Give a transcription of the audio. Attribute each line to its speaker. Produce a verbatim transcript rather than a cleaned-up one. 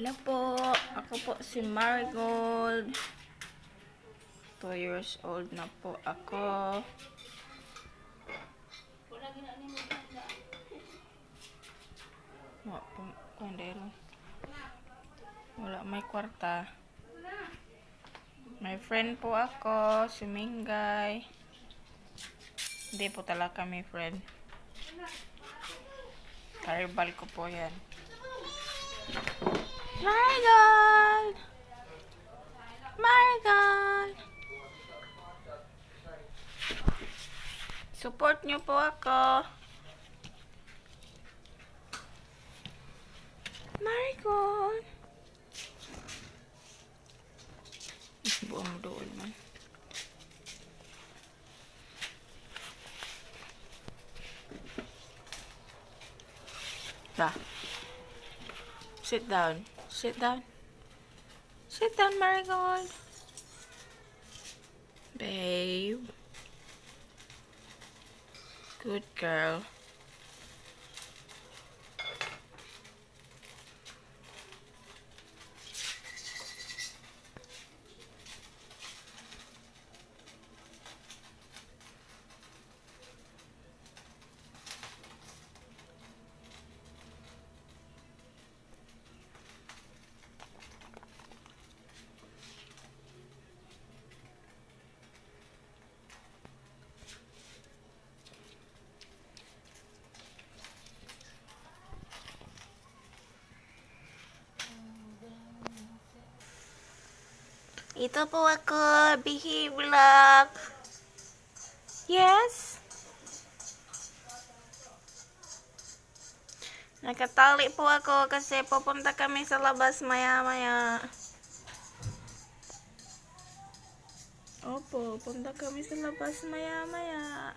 Speaker 1: Hello po, ako po si Marigold. two years old na po ako. Wala po, kandero. Wala may kwarta. May friend po ako, si Mingay. Hindi po talaga kami friend. Karibal ko po yan. Marigold! Marigold! Support nyo po ako. Marigold! Buong doon man. Da. Sit down. Sit down. Sit down, Marigold. Babe. Good girl. Ito po ako, Bihi Vlog. Yes? Nakatali po ako kasi pupunta kami sa labas maya-maya. Opo, punta kami sa labas maya-maya.